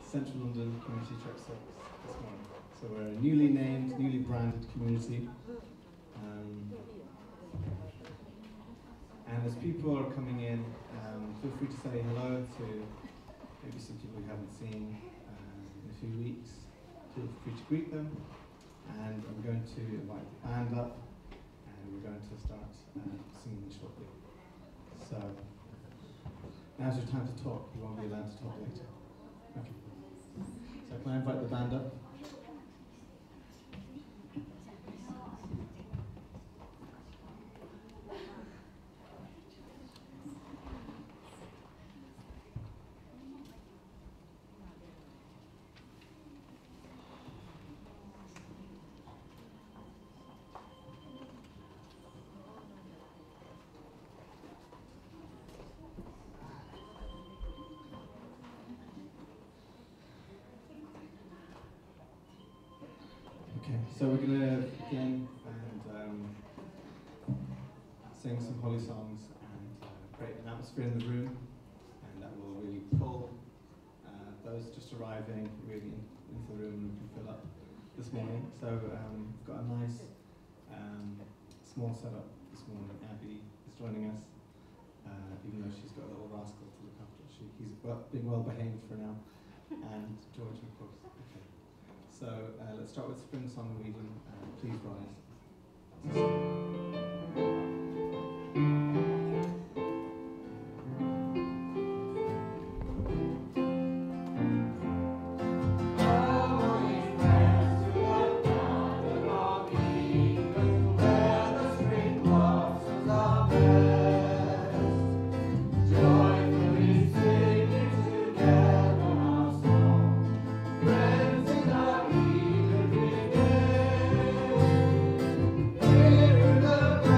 Central London Community Church service this morning. So we're a newly named, newly branded community. And as people are coming in, feel free to say hello to maybe some people you haven't seen in a few weeks. Feel free to greet them. And I'm going to invite the band up, and we're going to start singing shortly. So now's your time to talk. You won't be allowed to talk later. Okay. So can I invite the band up? Okay, so we're going to begin and sing some holy songs and create an atmosphere in the room, and that will really pull those just arriving really into the room and we can fill up this morning. So we've got a nice small setup this morning. Abby is joining us, even though she's got a little rascal to look after. He's being well behaved for now, and George, of course. Okay. So let's start with Spring Song reading. Please rise. Friends in our Eden,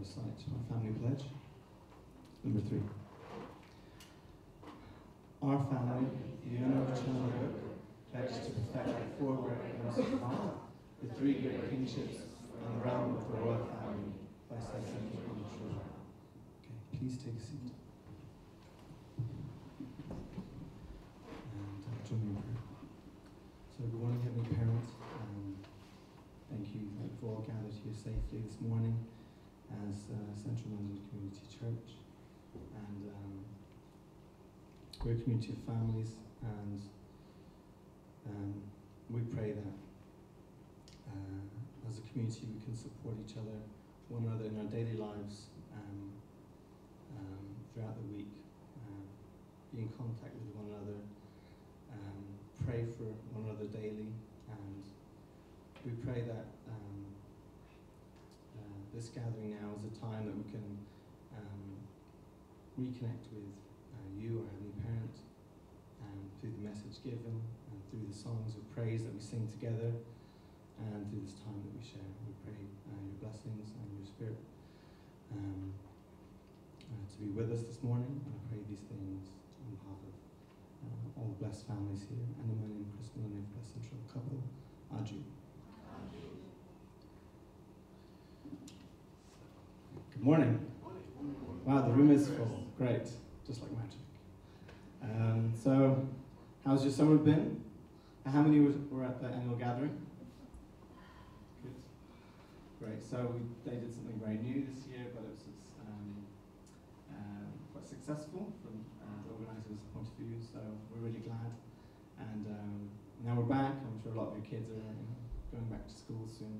recite our family pledge. Number 3. Our family, the unoriginal group, pledged to perfect the 4 great pillars of life, the 3 great kingships, and the realm of the royal family, by setting it on true. Okay, please take a seat. And join me in prayer. So, good morning, Heavenly Parents. Thank you that we've all gathered here safely this morning as Central London Community Church. And we're a community of families, and we pray that as a community we can support each other, one another in our daily lives throughout the week, be in contact with one another, pray for one another daily, and we pray that this gathering now is a time that we can reconnect with you, our Heavenly Parent, through the message given, and through the songs of praise that we sing together, and through this time that we share. We pray your blessings and your Spirit to be with us this morning. And I pray these things on behalf of all the blessed families here, and in my name, Chris Maloney, for the central couple, Aju. Good morning. Wow, the room is full. Great, just like magic. So, how's your summer been? How many were at the annual gathering? Good. Great. So they did something very new this year, but it was quite successful from the organisers' point of view. So we're really glad. And now we're back. I'm sure a lot of your kids are going back to school soon.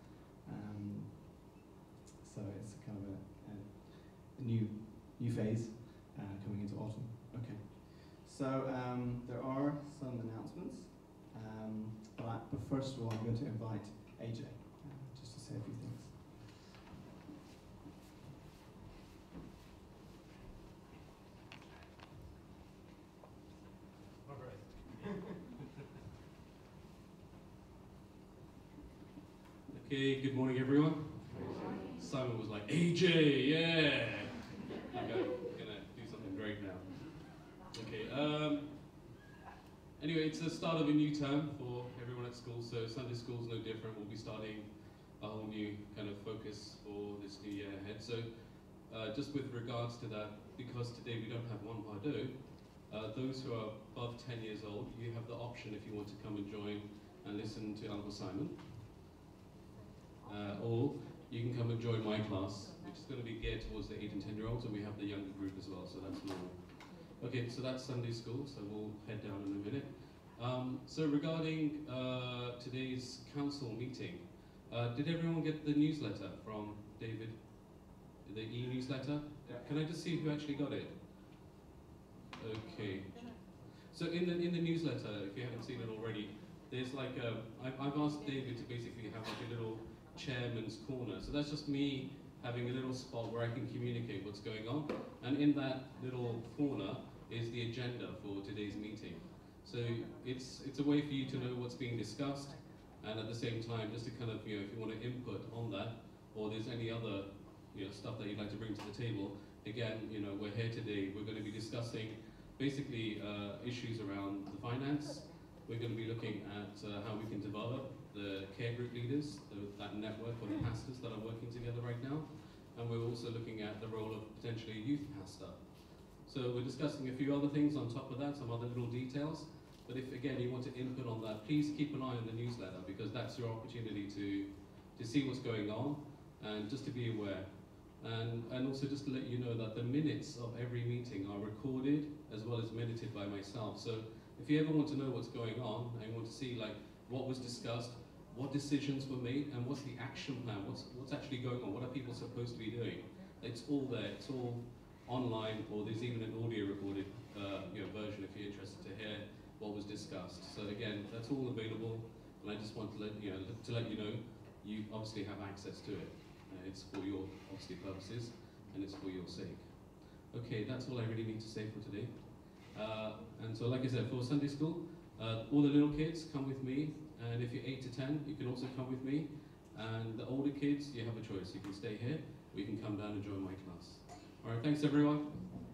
So it's kind of a new phase coming into autumn. Okay. So there are some announcements, but first of all, I'm going to invite AJ just to say a few things. All right. Okay, good morning, everyone. Simon was like, AJ, yeah! I'm gonna do something great now. Okay, anyway, it's the start of a new term for everyone at school, so Sunday school's no different. We'll be starting a whole new kind of focus for this new year ahead. So, just with regards to that, because today we don't have one Pardo, those who are above 10 years old, you have the option if you want to come and join and listen to Uncle Simon. Or you can come and join my class, which is going to be geared towards the 8 and 10-year-olds, and we have the younger group as well, so that's normal. Okay, so that's Sunday school, so we'll head down in a minute. So regarding today's council meeting, did everyone get the newsletter from David? The e-newsletter? Yeah. Can I just see who actually got it? Okay. So in the newsletter, if you haven't seen it already, there's like I've asked David to basically have like a little chairman's corner. So that's just me having a little spot where I can communicate what's going on. And in that little corner is the agenda for today's meeting. So it's a way for you to know what's being discussed, and at the same time, just to kind of, if you want to input on that, or there's any other, stuff that you'd like to bring to the table. Again, we're here today. We're going to be discussing basically issues around the finance. We're going to be looking at how we can develop the care group leaders, that network of pastors that are working together right now. And we're also looking at the role of potentially a youth pastor. So we're discussing a few other things on top of that, some other little details. But if, again, you want to input on that, please keep an eye on the newsletter, because that's your opportunity to see what's going on and just to be aware. And also just to let you know that the minutes of every meeting are recorded as well as minuted by myself. So if you ever want to know what's going on and you want to see like what was discussed, what decisions were made, and what's the action plan, what's actually going on, what are people supposed to be doing, it's all there, it's all online, or there's even an audio recorded version if you're interested to hear what was discussed. So again, that's all available, and I just want to let you know, you obviously have access to it. It's for your obviously purposes, and it's for your sake. Okay, that's all I really need to say for today. And so, like I said, for Sunday school, all the little kids come with me, and if you're 8 to 10, you can also come with me. And the older kids, you have a choice. You can stay here, we can come down and join my class. All right, thanks everyone.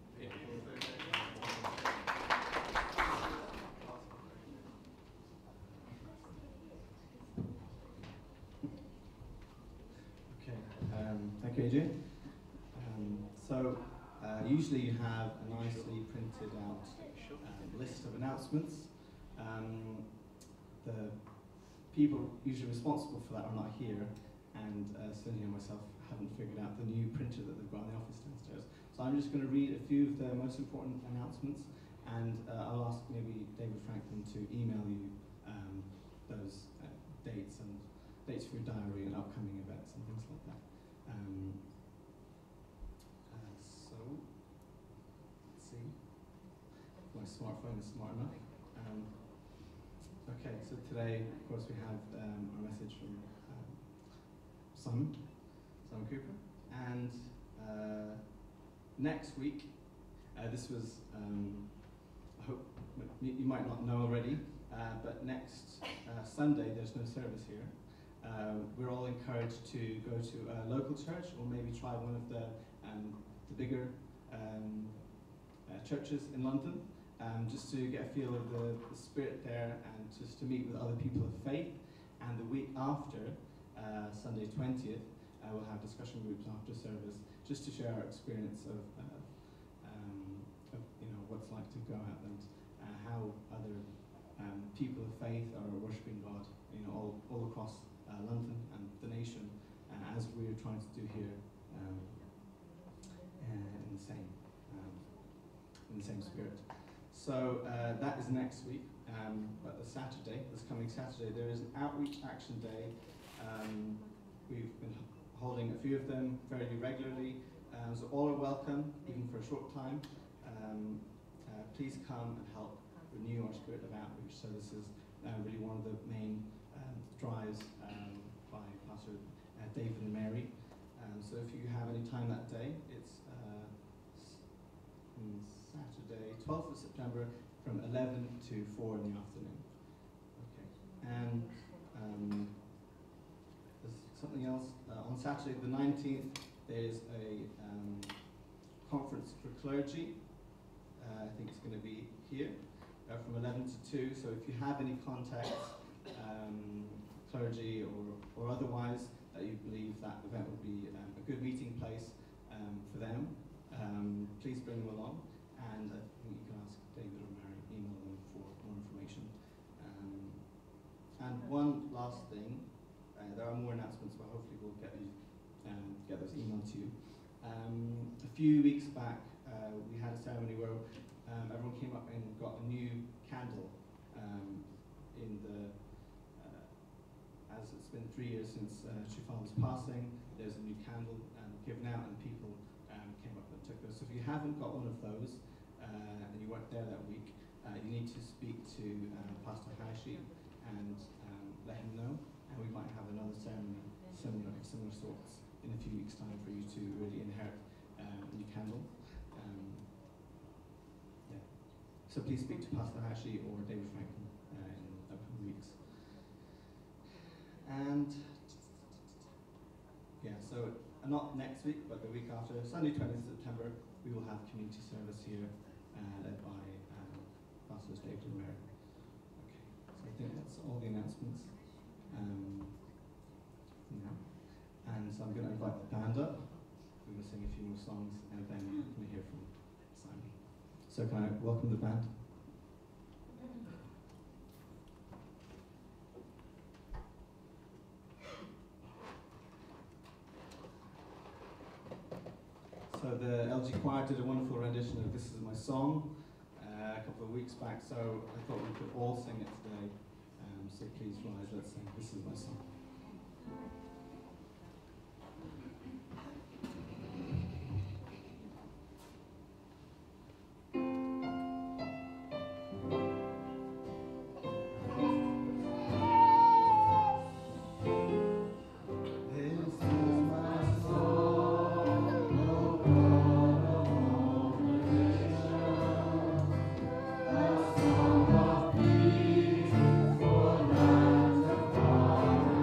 Okay, thank you, Adrian. Usually you have a nicely printed out list of announcements. The people usually responsible for that are not here, and Cindy and myself haven't figured out the new printer that they've got in the office downstairs. So I'm just going to read a few of the most important announcements, and I'll ask maybe David Franklin to email you those dates for your diary and upcoming events and things like that. So, let's see. My smartphone is smart enough. Okay, so today, of course, we have a message from Simon Cooper, and next week, this was, I hope you might not know already, but next Sunday there's no service here. We're all encouraged to go to a local church, or maybe try one of the bigger churches in London, just to get a feel of the spirit there, and just to meet with other people of faith. And the week after, Sunday 20th, we'll have discussion groups after service, just to share our experience of what it's like to go out and how other people of faith are worshiping God, all across London and the nation, as we're trying to do here in the same spirit. So that is next week, but this coming Saturday, there is an outreach action day. We've been holding a few of them fairly regularly, so all are welcome, even for a short time. Please come and help renew our spirit of outreach. So this is really one of the main drives by Pastor David and Mary. So if you have any time that day, it's Saturday, 12th of September, from 11 to 4 in the afternoon. Okay, and there's something else. On Saturday the 19th, there's a conference for clergy. I think it's going to be here from 11 to 2. So if you have any contacts, clergy or otherwise, that you believe that event would be a good meeting place for them, please bring them along. And I think you can ask David or Mary, email them for more information. And one last thing, there are more announcements, but hopefully we'll get those emailed to you. A few weeks back, we had a ceremony where everyone came up and got a new candle in the, as it's been 3 years since Shufal's passing, there's a new candle given out, and people came up and took those. So if you haven't got one of those, and you weren't there that week, you need to speak to Pastor Hashi and let him know, and we might have another ceremony similar sorts in a few weeks' time for you to really inherit a new candle. Yeah. So please speak to Pastor Hashi or David Franklin in upcoming weeks. And yeah, so not next week, but the week after, Sunday 20th September, we will have community service here, led by Pastors David and Mary. Okay, so I think that's all the announcements. Yeah. And so I'm going to invite the band up. We're going to sing a few more songs, and then we're going to hear from Simon. So can I welcome the band? So the LG Choir did a wonderful rendition of This Is My Song a couple of weeks back, so I thought we could all sing it today. So please rise, let's sing This Is My Song. Of peace for lands afar.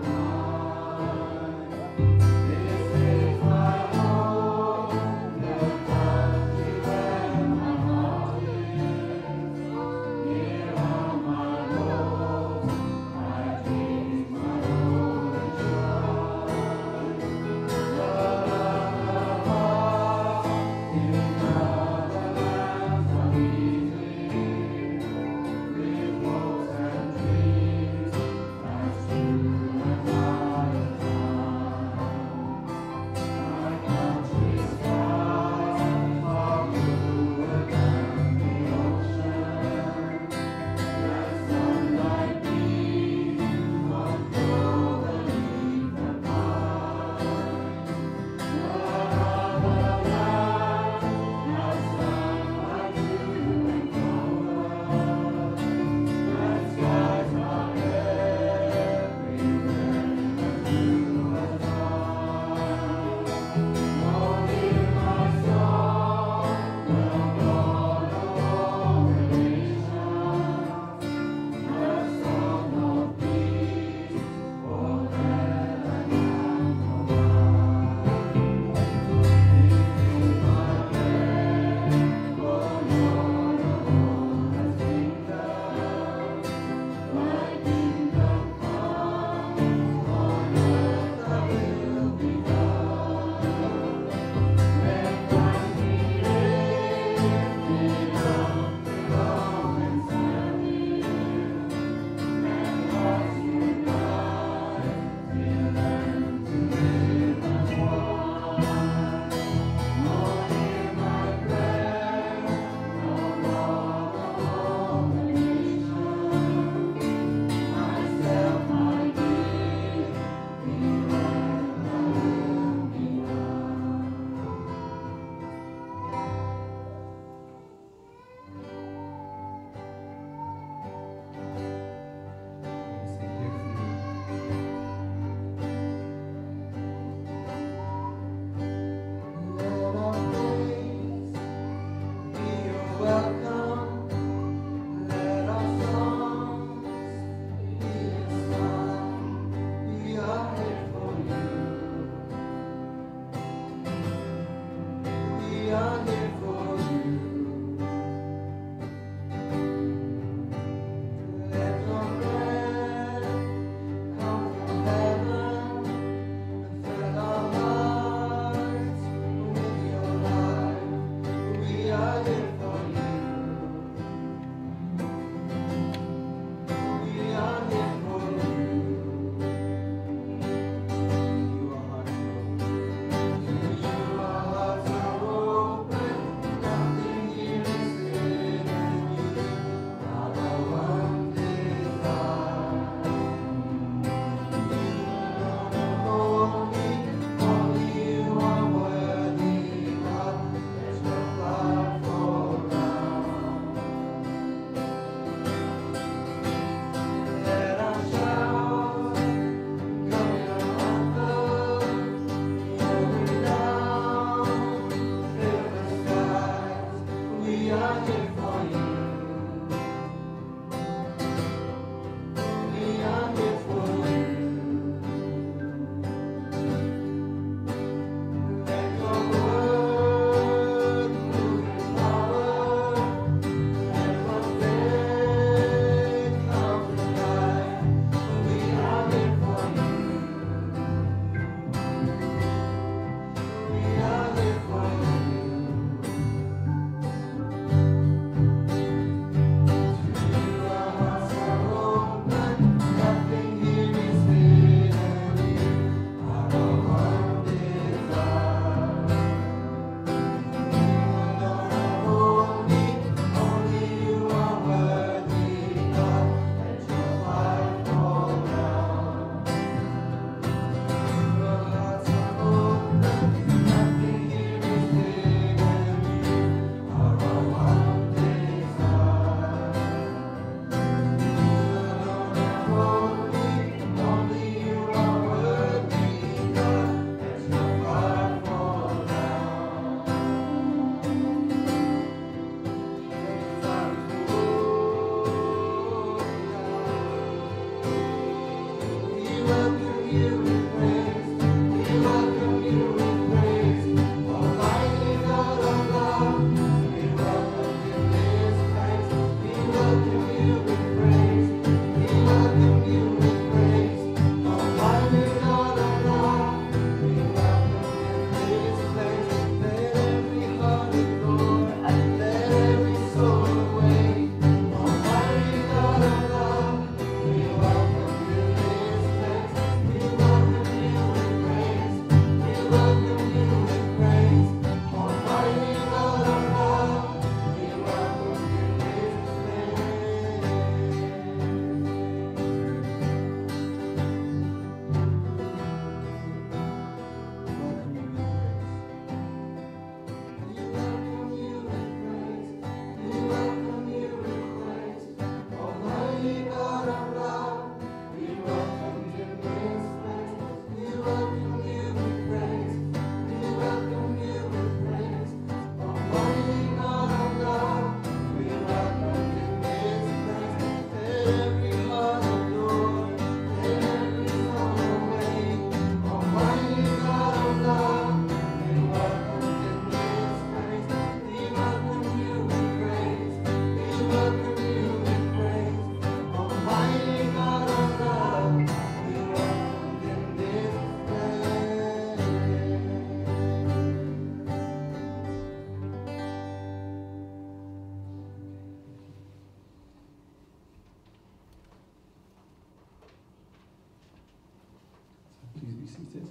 seated.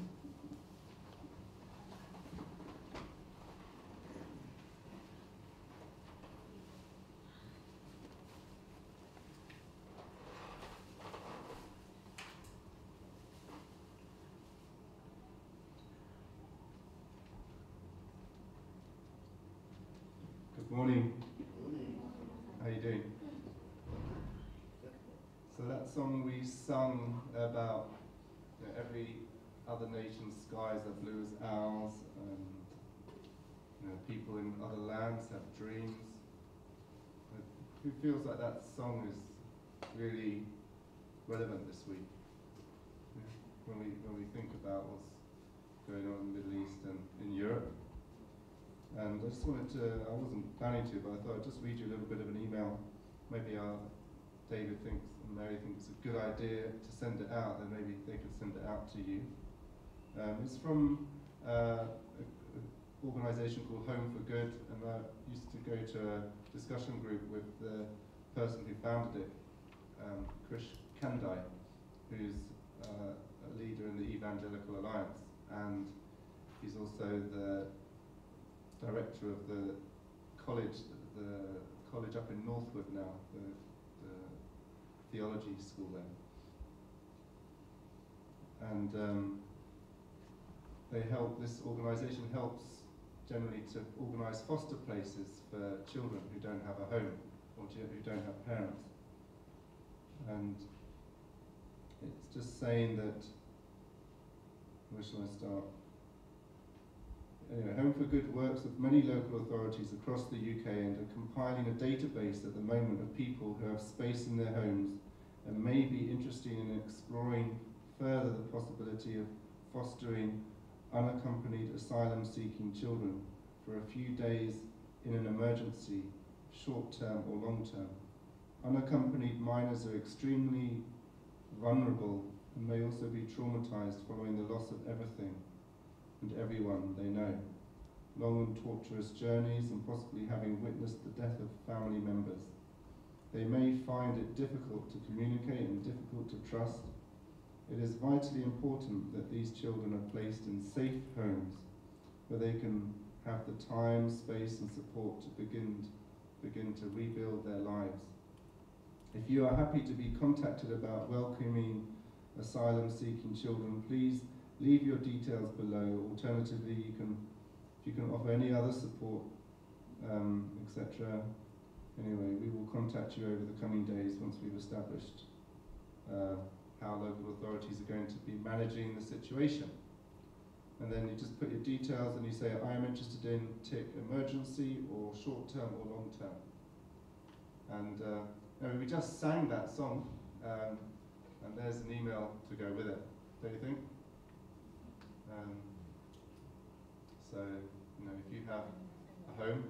Good morning. How are you doing? So that song we sung about every other nation's skies are blue as ours, and people in other lands have dreams. Who feels like that song is really relevant this week? When we think about what's going on in the Middle East and in Europe. And I just wanted to, I wasn't planning to, but I thought I'd just read you a little bit of an email. Maybe David thinks and Mary think it's a good idea to send it out, then maybe they could send it out to you. It's from an organisation called Home for Good, and I used to go to a discussion group with the person who founded it, Krish Kandai, who's a leader in the Evangelical Alliance, and he's also the director of the college up in Northwood now, the theology school there. And this organisation helps generally to organise foster places for children who don't have a home or who don't have parents. And it's just saying that, where shall I start? Anyway, Home for Good works with many local authorities across the UK and are compiling a database at the moment of people who have space in their homes and may be interested in exploring further the possibility of fostering unaccompanied asylum-seeking children for a few days in an emergency, short-term or long-term. Unaccompanied minors are extremely vulnerable and may also be traumatised following the loss of everything and everyone they know, long and torturous journeys and possibly having witnessed the death of family members. They may find it difficult to communicate and difficult to trust. It is vitally important that these children are placed in safe homes where they can have the time, space and support to begin to rebuild their lives. If you are happy to be contacted about welcoming asylum-seeking children, please leave your details below. Alternatively, if you can offer any other support, etc. Anyway, we will contact you over the coming days once we've established how local authorities are going to be managing the situation. And then you just put your details and you say, I am interested in tick emergency or short-term or long-term. And we just sang that song, and there's an email to go with it, don't you think? So, if you have a home,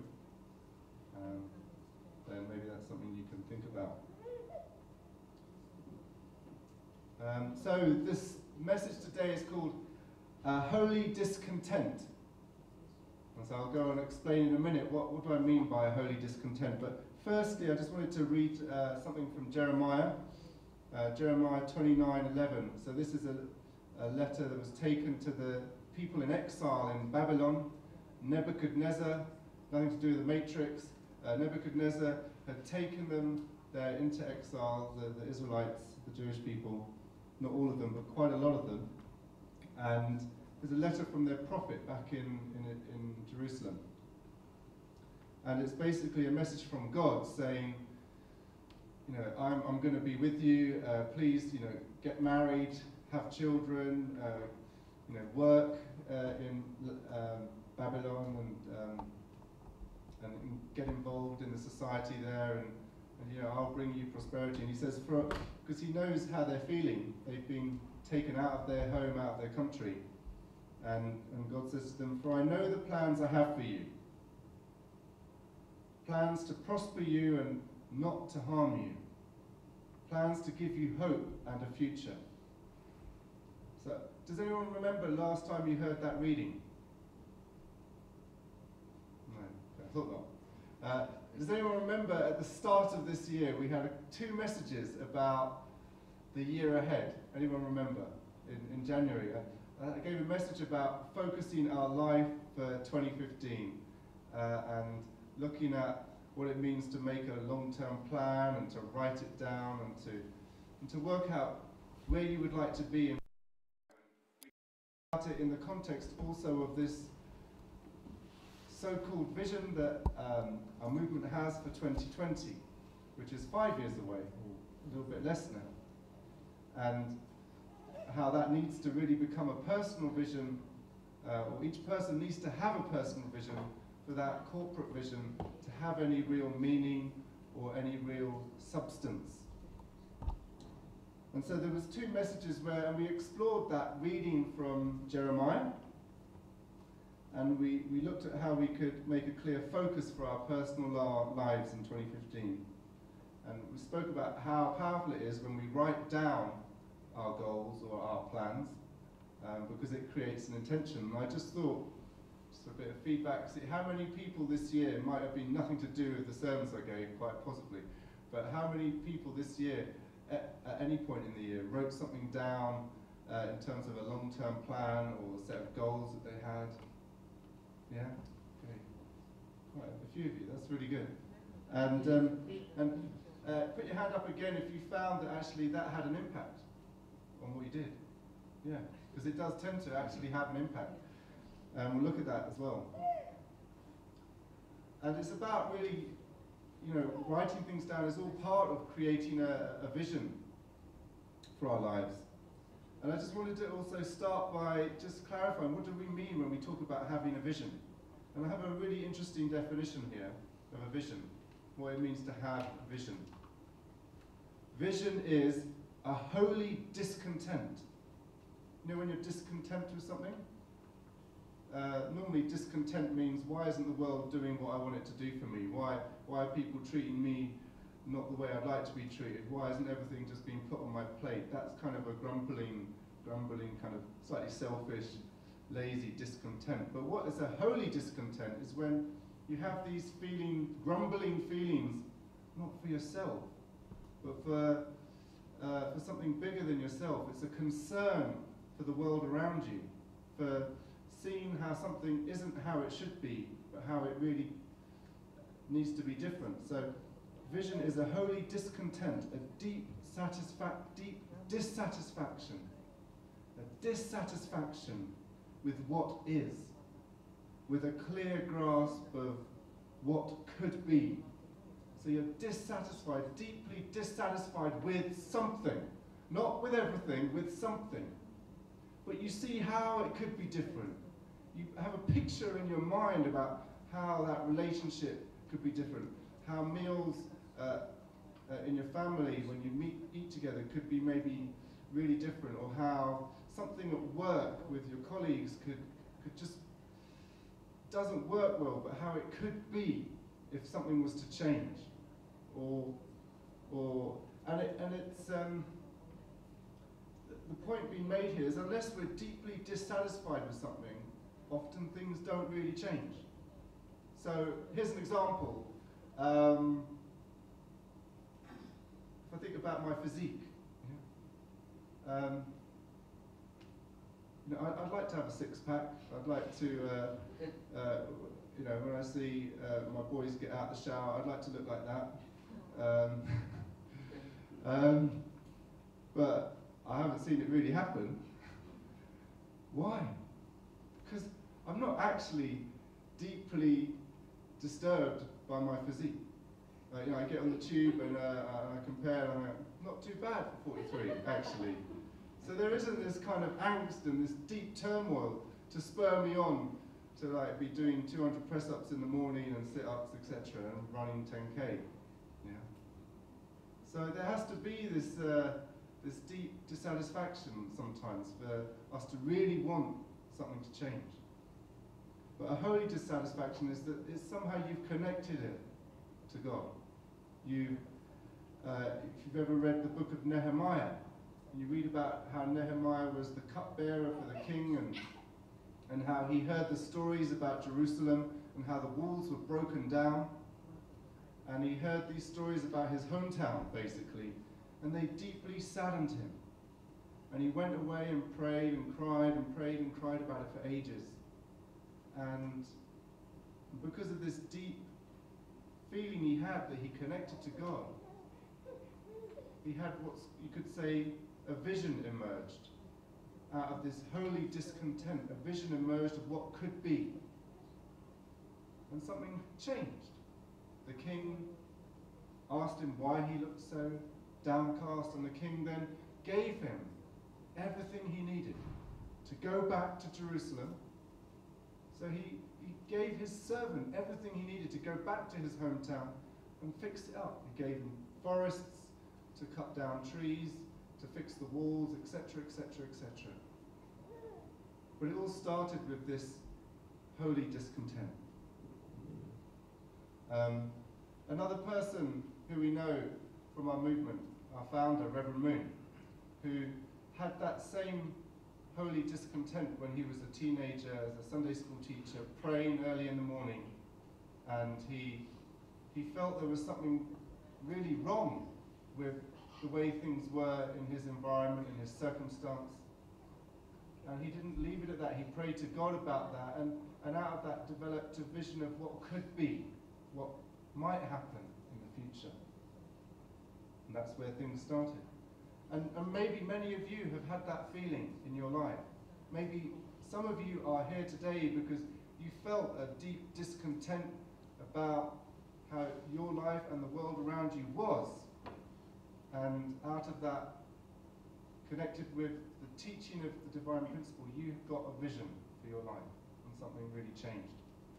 then maybe that's something you can think about. So this message today is called Holy Discontent. And so I'll go and explain in a minute what do I mean by holy discontent. But firstly, I just wanted to read something from Jeremiah, Jeremiah 29:11. So this is a letter that was taken to the people in exile in Babylon. Nebuchadnezzar, nothing to do with the Matrix, Nebuchadnezzar had taken them there into exile, the Israelites, the Jewish people, not all of them, but quite a lot of them. And there's a letter from their prophet back in Jerusalem. And it's basically a message from God saying, I'm going to be with you, please, get married, have children, work in Babylon and get involved in the society there, and I'll bring you prosperity. And he says, because he knows how they're feeling. They've been taken out of their home, out of their country. And God says to them, for I know the plans I have for you. Plans to prosper you and not to harm you. Plans to give you hope and a future. So, does anyone remember last time you heard that reading? No, I thought not. Does anyone remember at the start of this year we had 2 messages about the year ahead? Anyone remember? In January. I gave a message about focusing our life for 2015 and looking at what it means to make a long-term plan and to write it down and to work out where you would like to be. And about it in the context also of this so-called vision that our movement has for 2020, which is 5 years away, or a little bit less now, and how that needs to really become a personal vision, or each person needs to have a personal vision for that corporate vision to have any real meaning or any real substance. And so there was two messages and we explored that reading from Jeremiah, and we looked at how we could make a clear focus for our personal lives in 2015. And we spoke about how powerful it is when we write down our goals or our plans, because it creates an intention. And I just thought, just a bit of feedback, see how many people this year, might have been nothing to do with the sermons I gave, quite possibly, but how many people this year, at any point in the year, wrote something down in terms of a long-term plan or a set of goals that they had? Yeah? Okay. Quite a few of you, that's really good. And put your hand up again if you found that actually that had an impact on what you did. Yeah, because it does tend to actually have an impact. And we'll look at that as well. And it's about really, writing things down is all part of creating a vision for our lives. And I just wanted to also start by just clarifying, what do we mean when we talk about having a vision? And I have a really interesting definition here of a vision, what it means to have a vision. Vision is a holy discontent. You know when you're discontent with something? Normally discontent means, why isn't the world doing what I want it to do for me? Why are people treating me not the way I'd like to be treated? Why isn't everything just being put on my plate? That's kind of a grumbling kind of slightly selfish, lazy discontent. But what is a holy discontent is when you have these grumbling feelings, not for yourself, but for something bigger than yourself. It's a concern for the world around you, for seeing how something isn't how it should be, but how it really needs to be different. So vision is a holy discontent, a deep dissatisfaction, a dissatisfaction with what is, with a clear grasp of what could be. So you're dissatisfied, deeply dissatisfied with something, not with everything, with something. But you see how it could be different. You have a picture in your mind about how that relationship could be different, how meals in your family when you eat together could be maybe really different, or how something at work with your colleagues could just doesn't work well, but how it could be if something was to change, the point being made here is unless we're deeply dissatisfied with something, often things don't really change. So here's an example. If I think about my physique, I'd like to have a six-pack. I'd like to, when I see my boys get out of the shower, I'd like to look like that. But I haven't seen it really happen. Why? Because I'm not actually deeply disturbed by my physique. I get on the tube and I compare, and I'm like, not too bad for 43, actually. So there isn't this kind of angst and this deep turmoil to spur me on to be doing 200 press-ups in the morning and sit-ups, etc., and running 10K. Yeah. So there has to be this deep dissatisfaction sometimes for us to really want something to change. But a holy dissatisfaction is that somehow you've connected it to God. If you've ever read the book of Nehemiah, you read about how Nehemiah was the cupbearer for the king, and how he heard the stories about Jerusalem and how the walls were broken down. And he heard these stories about his hometown, basically, and they deeply saddened him. And he went away and prayed and cried and prayed and cried about it for ages. And because of this deep feeling he had that he connected to God, he had what you could say a vision emerged out of this holy discontent. A vision emerged of what could be. And something changed. The king asked him why he looked so downcast, and the king then gave him everything he needed to go back to Jerusalem. So he gave his servant everything he needed to go back to his hometown and fix it up. He gave him forests to cut down trees, to fix the walls, etc., etc., etc. But it all started with this holy discontent. Another person who we know from our movement, our founder, Reverend Moon, who had that same holy discontent when he was a teenager as a Sunday school teacher, praying early in the morning, and he felt there was something really wrong with the way things were in his environment, in his circumstance. And he didn't leave it at that. He prayed to God about that, and out of that developed a vision of what could be, what might happen in the future. And that's where things started. And maybe many of you have had that feeling in your life. Maybe some of you are here today because you felt a deep discontent about how your life and the world around you was. And out of that, connected with the teaching of the divine principle, you got a vision for your life, and something really changed.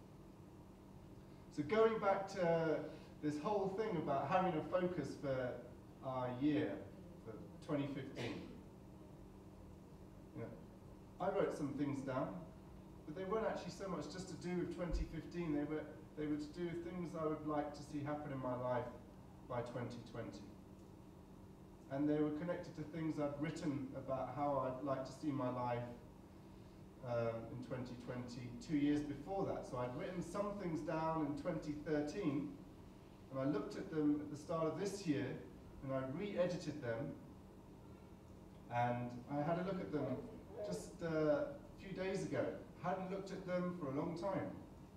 So going back to this whole thing about having a focus for our year, for 2015. You know, I wrote some things down, but they weren't actually so much just to do with 2015. They were to do with things I would like to see happen in my life by 2020. And they were connected to things I'd written about how I'd like to see my life in 2020, 2 years before that. So I'd written some things down in 2013, and I looked at them at the start of this year, and I re-edited them, and I had a look at them just a few days ago. Hadn't looked at them for a long time.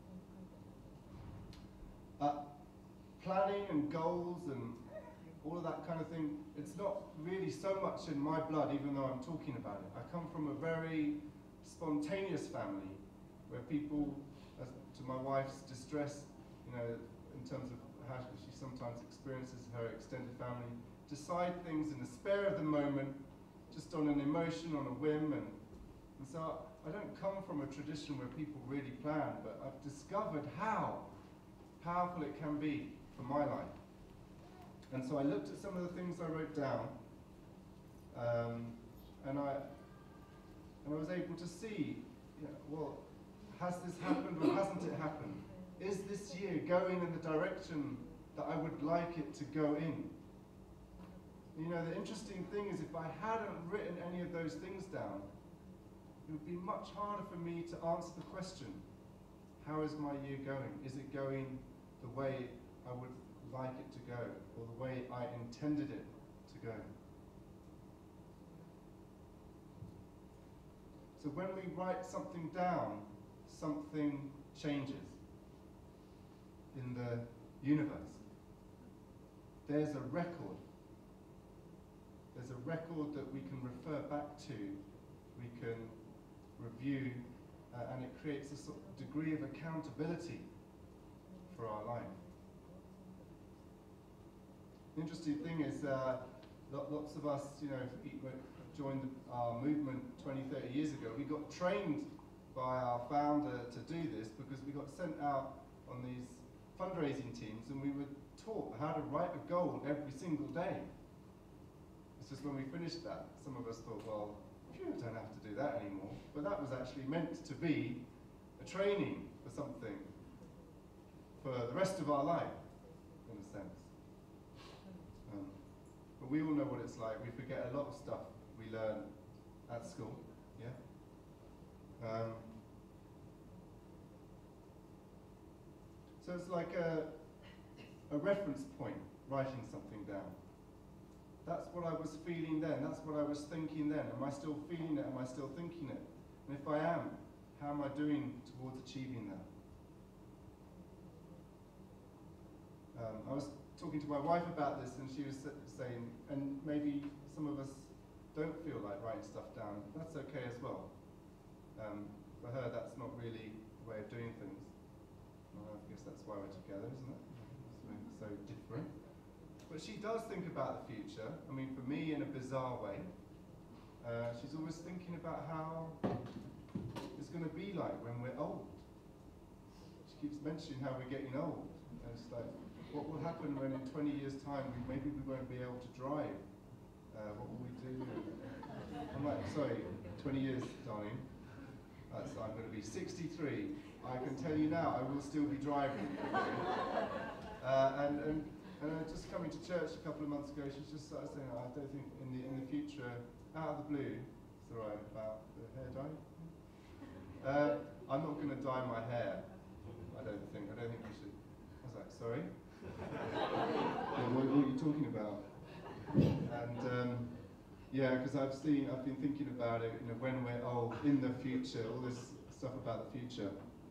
Planning and goals and all of that kind of thing, it's not really so much in my blood, even though I'm talking about it. I come from a very spontaneous family, where people, to my wife's distress, you know, in terms of how she sometimes experiences her extended family, decide things in the spare of the moment, just on an emotion, on a whim, and so I don't come from a tradition where people really plan, but I've discovered how powerful it can be for my life. And so I looked at some of the things I wrote down, and I was able to see, you know, well, has this happened or hasn't it happened? Is this year going in the direction that I would like it to go in? You know, the interesting thing is, if I hadn't written any of those things down, it would be much harder for me to answer the question, how is my year going? Is it going the way I would like it to go, or the way I intended it to go? So when we write something down, something changes in the universe. There's a record. There's a record that we can refer back to, we can review, and it creates a sort of degree of accountability for our life. The interesting thing is, lots of us, you know, joined our movement 20, 30 years ago. We got trained by our founder to do this because we got sent out on these fundraising teams, and we were taught how to write a goal every single day. It's just when we finished that, some of us thought, well, you don't have to do that anymore. But that was actually meant to be a training for something for the rest of our life, in a sense. But we all know what it's like. We forget a lot of stuff we learn at school, yeah? So it's like a reference point, writing something down. That's what I was feeling then. That's what I was thinking then. Am I still feeling it? Am I still thinking it? And if I am, how am I doing towards achieving that? I was talking to my wife about this, and she was saying, and maybe some of us don't feel like writing stuff down. That's okay as well. For her, that's not really the way of doing things. Well, I guess that's why we're together, isn't it? It's so different. But she does think about the future. I mean, for me, in a bizarre way. She's always thinking about how it's going to be like when we're old. She keeps mentioning how we're getting old. And it's like, what will happen when in 20 years' time maybe we won't be able to drive? What will we do? I'm like, sorry, 20 years, darling. I'm going to be 63. I can tell you now, I will still be driving. And just coming to church a couple of months ago, she just started saying, I don't think in the future, out of the blue, it's all right about the hair dye. I'm not going to dye my hair. I don't think we should. I was like, sorry. What are you talking about? And yeah, because I've been thinking about it, when we're old, in the future, all this stuff about the future.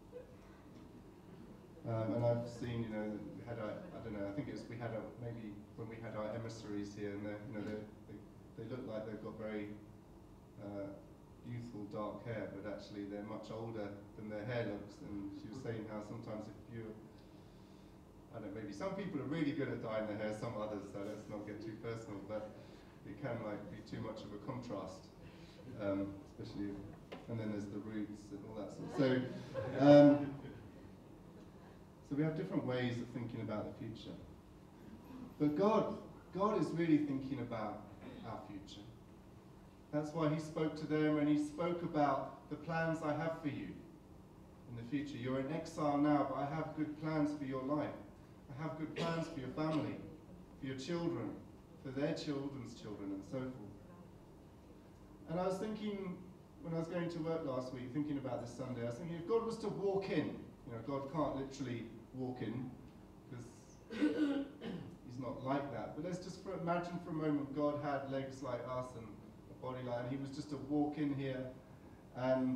And I've seen, we had I don't know, I think we had maybe when we had our emissaries here, and they look like they've got very youthful dark hair, but actually they're much older than their hair looks. And she was saying how sometimes if you, I don't know, maybe some people are really good at dyeing their hair, some others, so let's not get too personal, but it can be too much of a contrast, especially, and then there's the roots and all that sort of stuff. So we have different ways of thinking about the future. But God is really thinking about our future. That's why he spoke to them, and he spoke about the plans I have for you in the future. You're in exile now, but I have good plans for your life. I have good plans for your family, for your children, for their children's children, and so forth. And I was thinking, when I was going to work last week, thinking about this Sunday, I was thinking, if God was to walk in, God can't literally walk in, because he's not like that. But let's just imagine for a moment God had legs like us and a body like, and he was just to walk in here and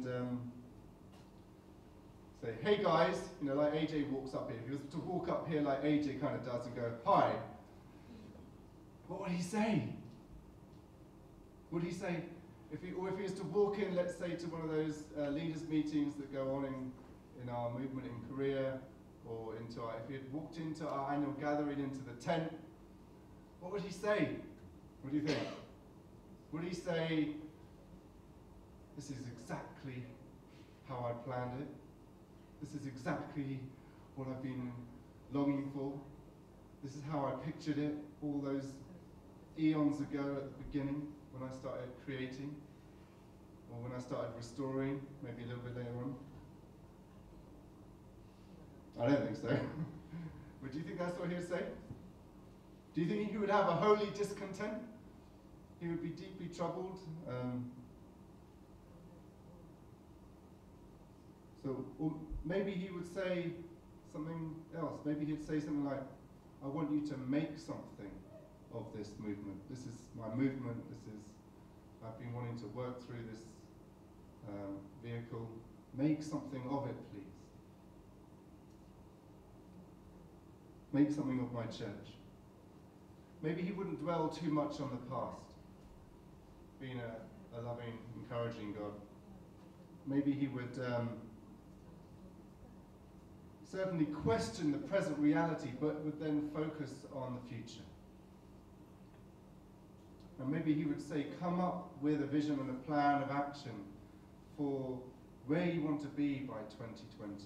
say, hey guys, like AJ walks up here. If he was to walk up here like AJ kind of does and go, hi, what would he say? Would he say, if he was to walk in, let's say, to one of those leaders' meetings that go on in our movement in Korea, or if he had walked into our annual gathering, into the tent, what would he say? What do you think? Would he say, this is exactly how I planned it? This is exactly what I've been longing for? This is how I pictured it all those eons ago at the beginning, when I started creating, or when I started restoring, maybe a little bit later on? I don't think so. But do you think that's what he would say? Do you think he would have a holy discontent? He would be deeply troubled? Or maybe he would say something else. Maybe he'd say something like, I want you to make something of this movement. This is my movement. I've been wanting to work through this vehicle. Make something of it, please. Make something of my church. Maybe he wouldn't dwell too much on the past, being a loving, encouraging God. Maybe he would certainly question the present reality, but would then focus on the future. And maybe he would say, come up with a vision and a plan of action for where you want to be by 2020.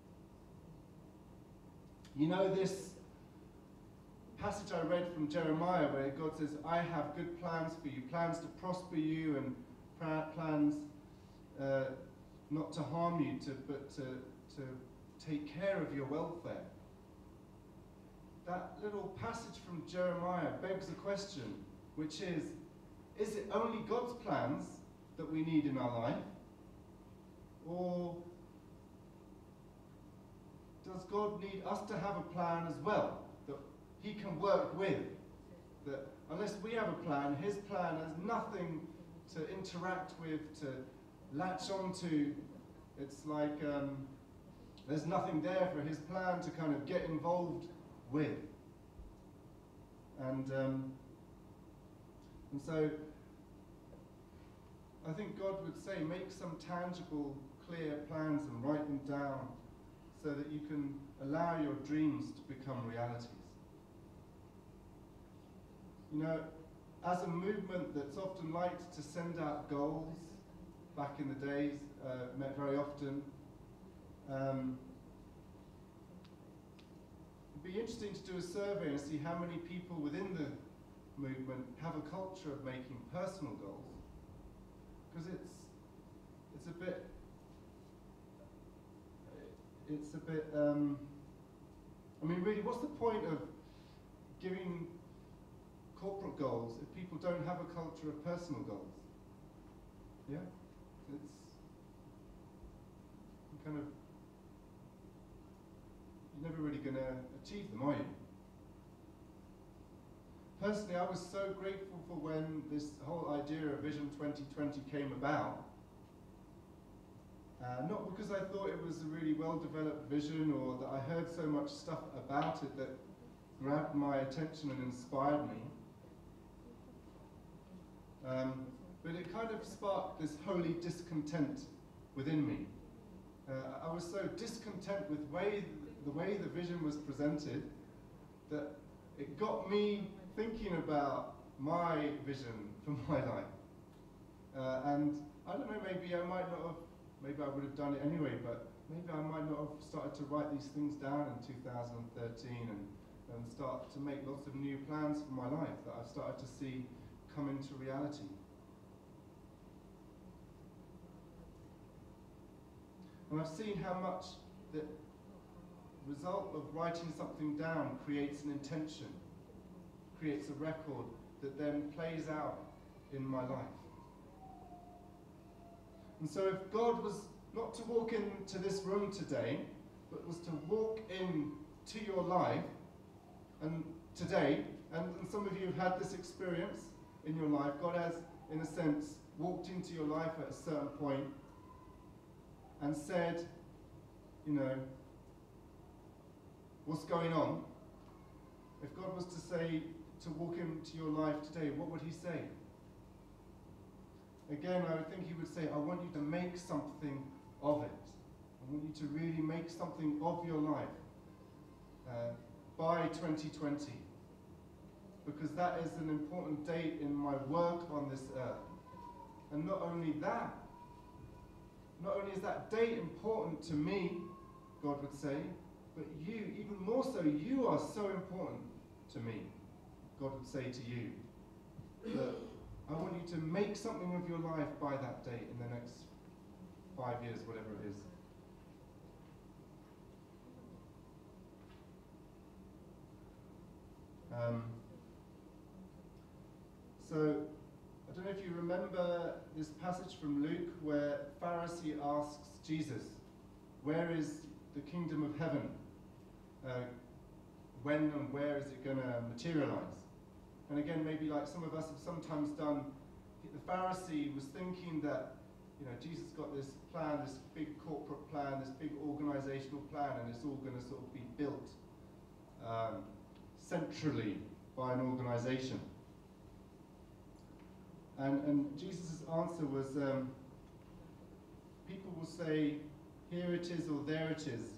This passage I read from Jeremiah, where God says, I have good plans for you, plans to prosper you, and plans not to harm you, but to take care of your welfare. That little passage from Jeremiah begs a question, which is it only God's plans that we need in our life? Or does God need us to have a plan as well, that he can work with, that unless we have a plan, his plan has nothing to interact with, to latch onto. It's like there's nothing there for his plan to kind of get involved with. And so I think God would say, make some tangible, clear plans and write them down so that you can allow your dreams to become realities. You know, as a movement that's often liked to send out goals, back in the days, met very often, it'd be interesting to do a survey and see how many people within the movement have a culture of making personal goals. Because it's a bit, I mean, really, what's the point of giving corporate goals if people don't have a culture of personal goals? Yeah? It's kind of, you're never really going to achieve them, are you? Personally, I was so grateful for when this whole idea of Vision 2020 came about. Not because I thought it was a really well-developed vision or that I heard so much stuff about it that grabbed my attention and inspired me. But it kind of sparked this holy discontent within me. I was so discontent with the way the vision was presented that it got me thinking about my vision for my life. And I don't know, maybe I might not have, maybe I would have done it anyway, but maybe I might not have started to write these things down in 2013 and start to make lots of new plans for my life that I've started to see come into reality. And I've seen how much the result of writing something down creates an intention, creates a record that then plays out in my life. And so if God was not to walk into this room today, but was to walk into your life and today, and some of you have had this experience in your life, God has, in a sense, walked into your life at a certain point and said, you know, what's going on? If God was to say, to walk into your life today, what would he say? Again, I would think he would say, I want you to make something of it. I want you to really make something of your life by 2020. Because that is an important date in my work on this earth. And not only that, not only is that date important to me, God would say, but you, even more so, you are so important to me, God would say to you, that I want you to make something of your life by that date in the next 5 years, whatever it is. So, I don't know if you remember this passage from Luke where Pharisee asks Jesus, where is the kingdom of heaven? When and where is it going to materialize? And again, maybe like some of us have sometimes done, the Pharisee was thinking that, you know, Jesus got this plan, this big corporate plan, this big organizational plan, and it's all going to sort of be built centrally by an organization. And Jesus' answer was, people will say, here it is or there it is.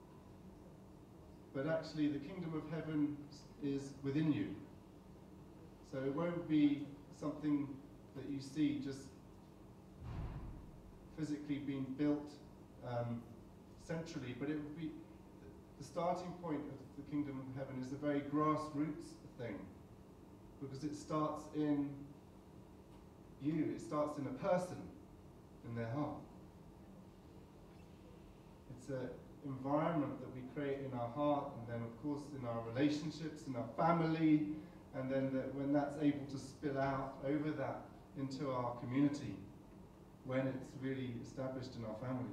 But actually the kingdom of heaven is within you. So it won't be something that you see just physically being built centrally, but it would be the starting point of the kingdom of heaven is a very grassroots thing, because it starts in you, it starts in a person, in their heart. It's an environment that we create in our heart, and then of course in our relationships, in our family, and then when that's able to spill out over that into our community, when it's really established in our family.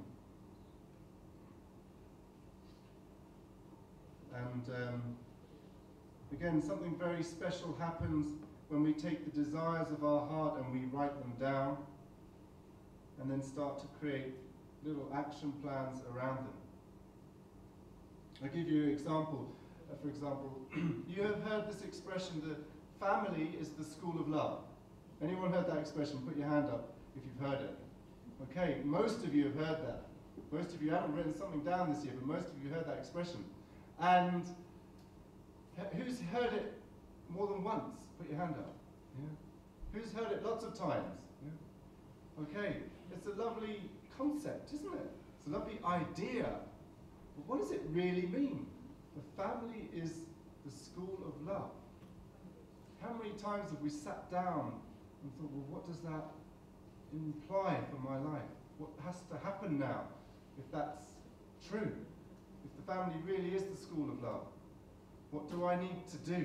And Again, something very special happens when we take the desires of our heart and we write them down, and then start to create little action plans around them. I'll give you an example. For example, you have heard this expression, the family is the school of love. Anyone heard that expression? Put your hand up if you've heard it. Okay, most of you have heard that. Most of you haven't written something down this year, but most of you heard that expression. And who's heard it more than once? Put your hand up. Yeah. Who's heard it lots of times? Yeah. Okay, it's a lovely concept, isn't it? It's a lovely idea. But what does it really mean? The family is the school of love. How many times have we sat down and thought, well, what does that imply for my life? What has to happen now if that's true? If the family really is the school of love, what do I need to do?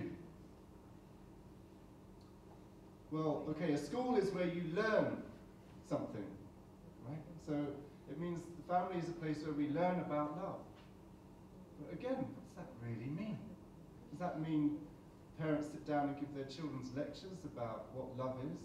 Well, okay, a school is where you learn something, right? So it means the family is a place where we learn about love. But again, what does that really mean? Does that mean parents sit down and give their children's lectures about what love is?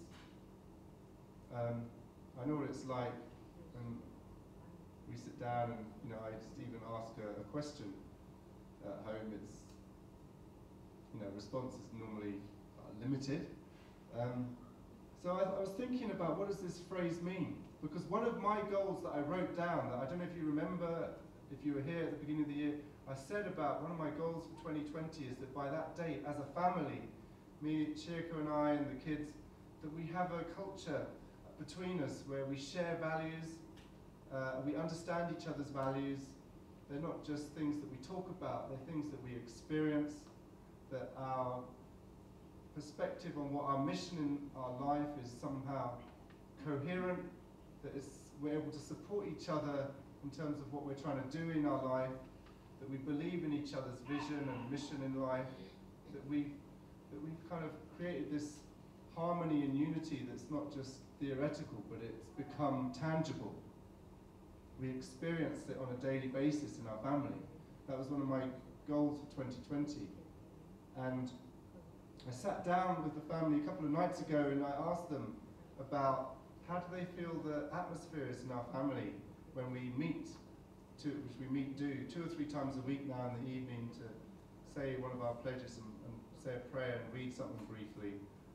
I know what it's like when we sit down and, I just even ask a question at home. It's, response is normally limited. So I was thinking about, what does this phrase mean? Because one of my goals that I wrote down, that I don't know if you remember, if you were here at the beginning of the year, I said about one of my goals for 2020 is that by that date, as a family, me, Chirko and I and the kids, that we have a culture between us where we share values, we understand each other's values. They're not just things that we talk about, they're things that we experience, that our perspective on what our mission in our life is somehow coherent, that we're able to support each other in terms of what we're trying to do in our life, that we believe in each other's vision and mission in life, that we've kind of created this harmony and unity that's not just theoretical, but it's become tangible. We experience it on a daily basis in our family. That was one of my goals for 2020. And I sat down with the family a couple of nights ago and I asked them about how do they feel the atmosphere is in our family when we meet, which we meet 2 or 3 times a week now in the evening to say one of our pledges and say a prayer and read something briefly.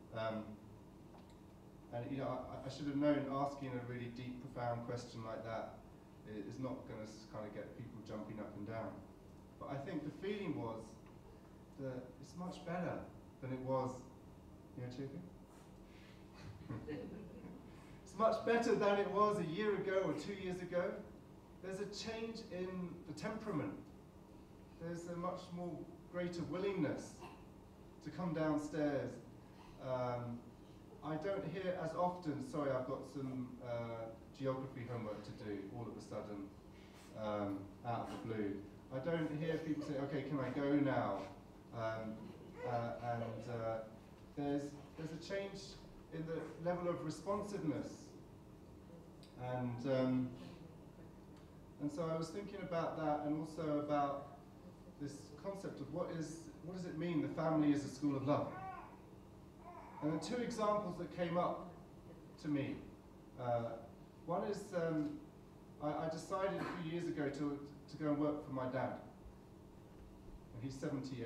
And I should have known asking a really deep, profound question like that is not going to kind of get people jumping up and down. But I think the feeling was that it's much better than it was. Chicken? It's much better than it was a year ago or 2 years ago. There's a change in the temperament. There's a much more greater willingness to come downstairs. I don't hear as often, sorry, I've got some geography homework to do all of a sudden, out of the blue. I don't hear people say, okay, can I go now? There's a change in the level of responsiveness. And so I was thinking about that, and also about this concept of what does it mean the family is a school of love? And there are 2 examples that came up to me. One is I decided a few years ago to go and work for my dad. And he's 78.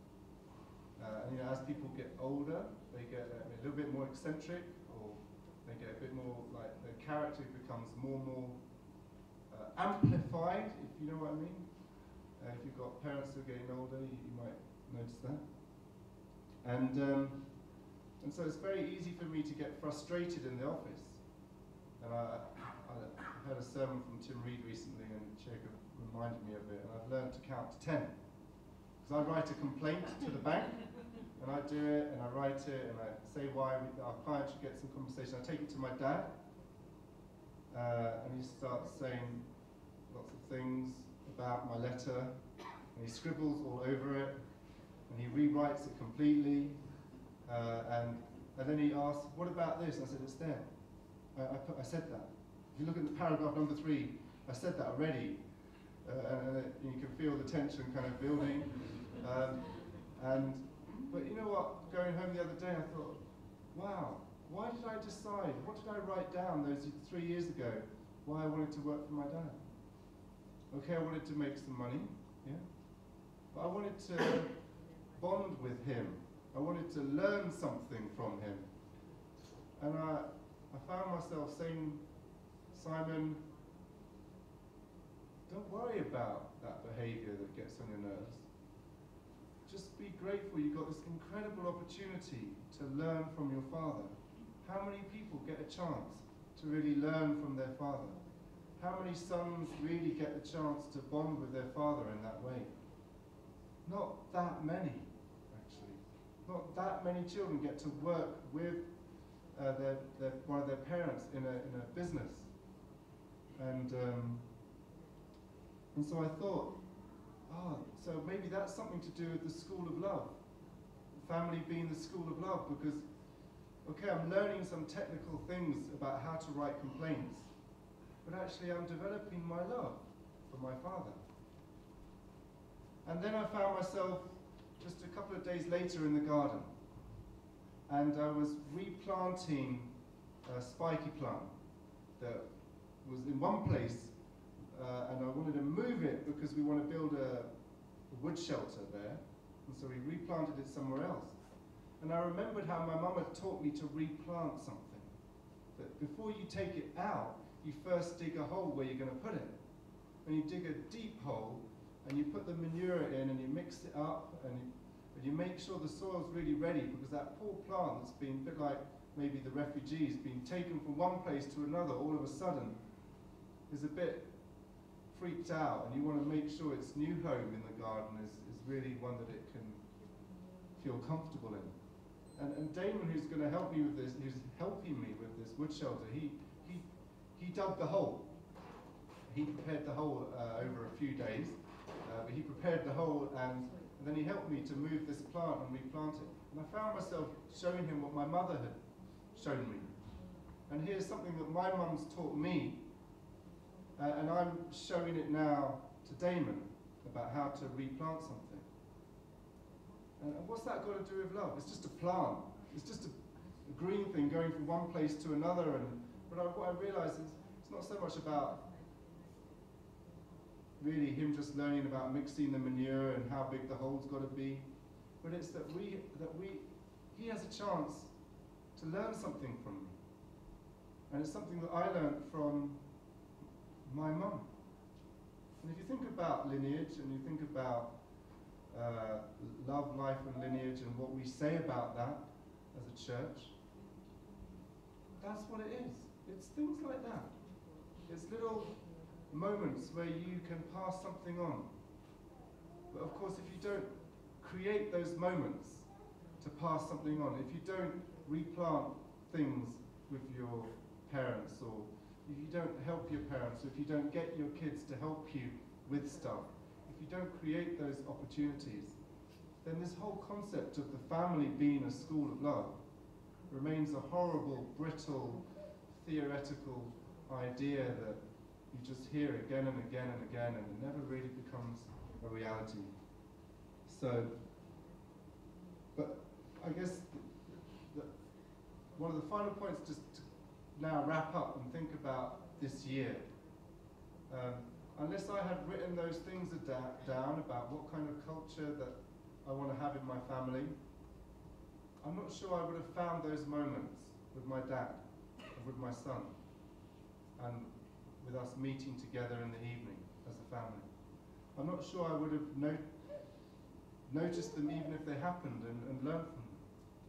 As people get older, they get a little bit more eccentric, or they get a bit more like their character becomes more and more amplified, if you know what I mean. If you've got parents who are getting older, you might notice that. And so it's very easy for me to get frustrated in the office. And I heard a sermon from Tim Reed recently, and Jacob reminded me of it, and I've learned to count to 10. Because I write a complaint to the bank, and I do it, and I write it, and I say why our client should get some compensation. I take it to my dad, and he starts saying lots of things about my letter, and he scribbles all over it, and he rewrites it completely, and then he asks, what about this? And I said, it's there. I said that. If you look at the paragraph number 3, I said that already, and you can feel the tension kind of building. And But you know what? Going home the other day, I thought, wow, why did I decide? What did I write down those 3 years ago? Why I wanted to work for my dad? Okay, I wanted to make some money, yeah, but I wanted to bond with him. I wanted to learn something from him. And I found myself saying, Simon, don't worry about that behavior that gets on your nerves. Just be grateful you got this incredible opportunity to learn from your father. How many people get a chance to really learn from their father? How many sons really get the chance to bond with their father in that way? Not that many, actually. Not that many children get to work with one of their parents in a business. And so I thought, so maybe that's something to do with the school of love. Family being the school of love, because, okay, I'm learning some technical things about how to write complaints, but actually I'm developing my love for my father. And then I found myself just a couple of days later in the garden, and I was replanting a spiky plant that was in one place, and I wanted to move it because we want to build a wood shelter there, and so we replanted it somewhere else. And I remembered how my mum had taught me to replant something, that before you take it out, you first dig a hole where you're going to put it. And you dig a deep hole, and you put the manure in, and you mix it up, and you make sure the soil's really ready, because that poor plant that's been a bit like maybe the refugees, being taken from one place to another all of a sudden, is a bit freaked out, and you want to make sure its new home in the garden is really one that it can feel comfortable in. And Damon, who's going to help me with this, who's helping me with this wood shelter, he dug the hole. He prepared the hole over a few days, but he prepared the hole, and then he helped me to move this plant and replant it. And I found myself showing him what my mother had shown me. And here's something that my mum's taught me, and I'm showing it now to Damon about how to replant something. And what's that got to do with love? It's just a plant. It's just a green thing going from one place to another. But what I realise is it's not so much about really him just learning about mixing the manure and how big the hole's got to be, but it's that he has a chance to learn something from me. And it's something that I learned from my mum. And if you think about lineage, and you think about love, life and lineage, and what we say about that as a church, that's what it is. It's things like that. It's little moments where you can pass something on. But of course, if you don't create those moments to pass something on, if you don't replant things with your parents, or if you don't help your parents, or if you don't get your kids to help you with stuff, if you don't create those opportunities, then this whole concept of the family being a school of love remains a horrible, brittle, theoretical idea that you just hear again and again and again, and it never really becomes a reality. So, but I guess one of the final points, just to now wrap up and think about this year. Unless I had written those things down about what kind of culture that I want to have in my family, I'm not sure I would have found those moments with my dad, and with my son, and with us meeting together in the evening as a family. I'm not sure I would have noticed them even if they happened, and learned from them.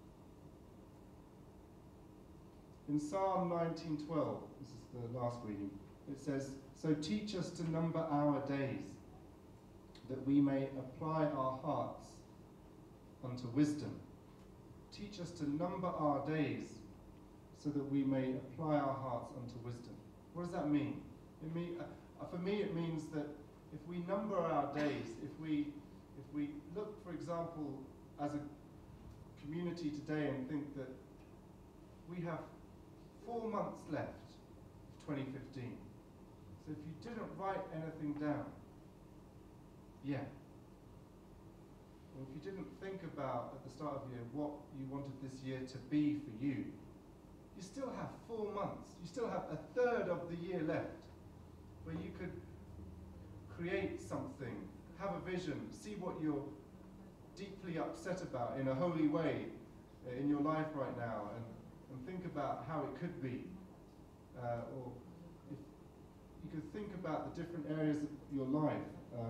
In Psalm 19:12, this is the last reading, it says, "So teach us to number our days, that we may apply our hearts unto wisdom." Teach us to number our days, so that we may apply our hearts unto wisdom. What does that mean? For me, it means that if we number our days, if we look, for example, as a community today and think that we have 4 months left of 2015. So if you didn't write anything down, yeah. or if you didn't think about at the start of the year what you wanted this year to be for you, you still have 4 months, you still have a third of the year left where you could create something, have a vision, see what you're deeply upset about in a holy way in your life right now, and think about how it could be. Or if you could think about the different areas of your life.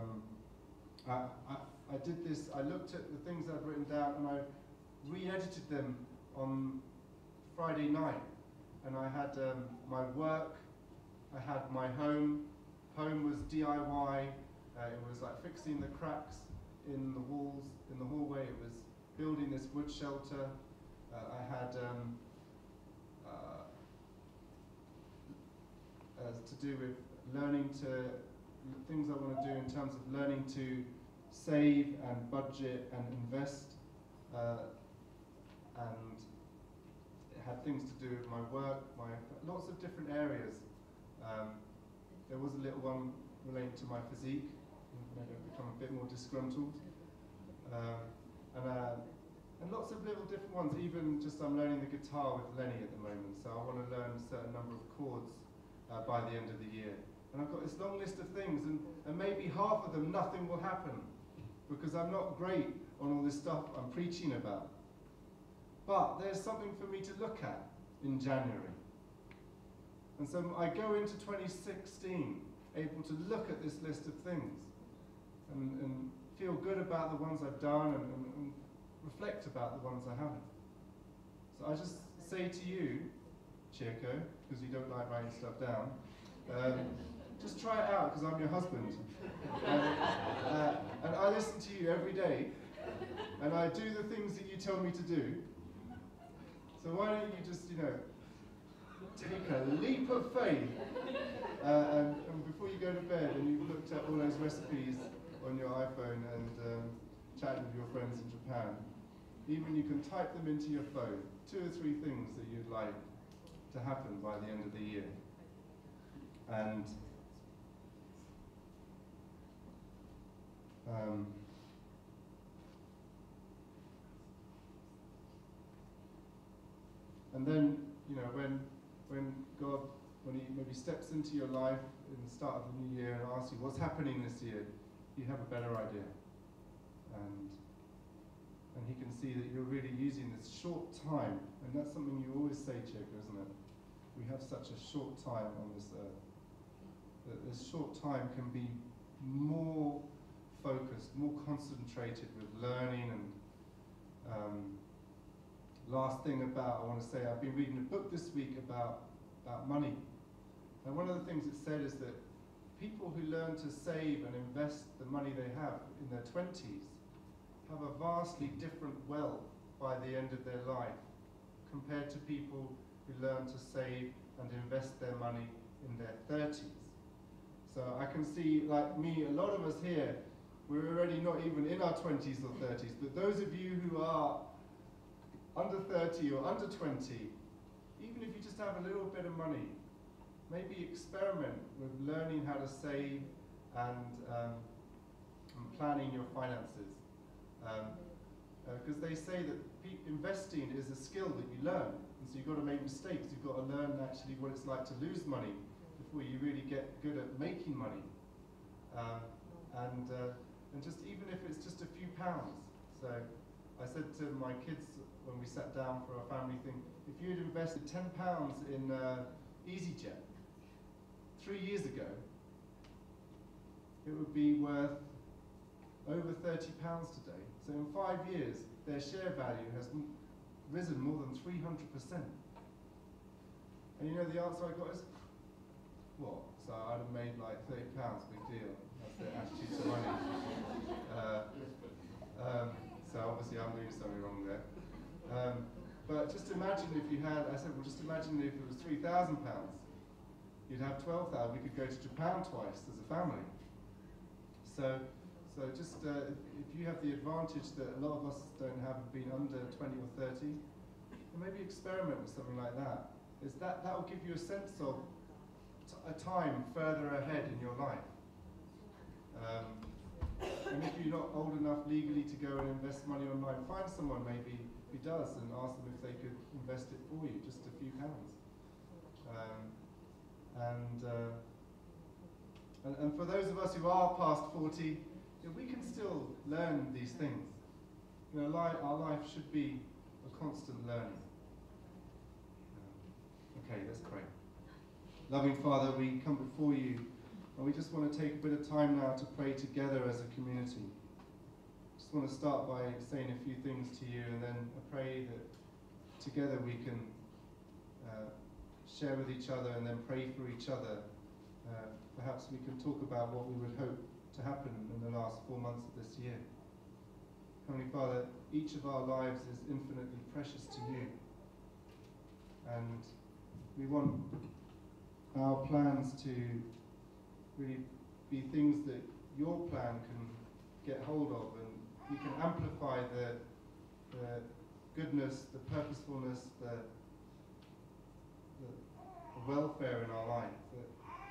I did this, I looked at the things I've written down and I re-edited them on Friday night. And I had my work, I had my home. Home was DIY, it was like fixing the cracks in the walls, in the hallway. It was building this wood shelter. I had to do with learning to, things I want to do in terms of learning to save and budget and invest, and it had things to do with my work, lots of different areas. There was a little one relating to my physique, made it become a bit more disgruntled, and lots of little different ones. Even just I'm learning the guitar with Lenny at the moment, so I want to learn a certain number of chords by the end of the year. And I've got this long list of things, and maybe half of them nothing will happen, because I'm not great on all this stuff I'm preaching about. But there's something for me to look at in January. And so I go into 2016 able to look at this list of things and feel good about the ones I've done and reflect about the ones I haven't. So I just say to you, Chieko, because you don't like writing stuff down, just try it out, because I'm your husband. And I listen to you every day, and I do the things that you tell me to do. So why don't you just, take a leap of faith, and before you go to bed, and you've looked at all those recipes on your iPhone and chatted with your friends in Japan, even you can type them into your phone, 2 or 3 things that you'd like to happen by the end of the year. And then, when God, when He maybe steps into your life in the start of the new year and asks you what's happening this year, you have a better idea. And He can see that you're really using this short time, and that's something you always say, Chieko, isn't it? We have such a short time on this earth, that this short time can be more focused, more concentrated with learning. And last thing I want to say, I've been reading a book this week about money. And one of the things it said is that people who learn to save and invest the money they have in their 20s have a vastly different wealth by the end of their life compared to people who learn to save and invest their money in their 30s. So I can see, like me, a lot of us here, we're already not even in our 20s or 30s, but those of you who are under 30 or under 20, even if you just have a little bit of money, maybe experiment with learning how to save and planning your finances. Because they say that investing is a skill that you learn, and so you've got to make mistakes. You've got to learn actually what it's like to lose money before you really get good at making money. And just even if it's just a few pounds. So I said to my kids when we sat down for our family thing, if you had invested £10 in EasyJet 3 years ago, it would be worth over £30 today. So in 5 years, their share value has risen more than 300%. And you know the answer I got is, what? So I'd have made like £30, big deal. That's their attitude to money. So obviously I'm doing something wrong there. But just imagine if you had, I said, well, just imagine if it was £3,000. You'd have 12,000. We could go to Japan twice as a family. So just if you have the advantage that a lot of us don't have been under 20 or 30, maybe experiment with something like that. That will give you a sense of a time further ahead in your life. And if you're not old enough legally to go and invest money online, find someone maybe who does and ask them if they could invest it for you, just a few pounds. And for those of us who are past 40, we can still learn these things. Our life should be a constant learning. Okay, let's pray. Loving Father, we come before you, and we just want to take a bit of time now to pray together as a community. Just want to start by saying a few things to you, and then I pray that together we can share with each other and then pray for each other. Perhaps we can talk about what we would hope to happen in the last 4 months of this year. Heavenly Father, each of our lives is infinitely precious to you, and we want our plans to really be things that your plan can get hold of, and you can amplify the goodness, the purposefulness, the welfare in our life. That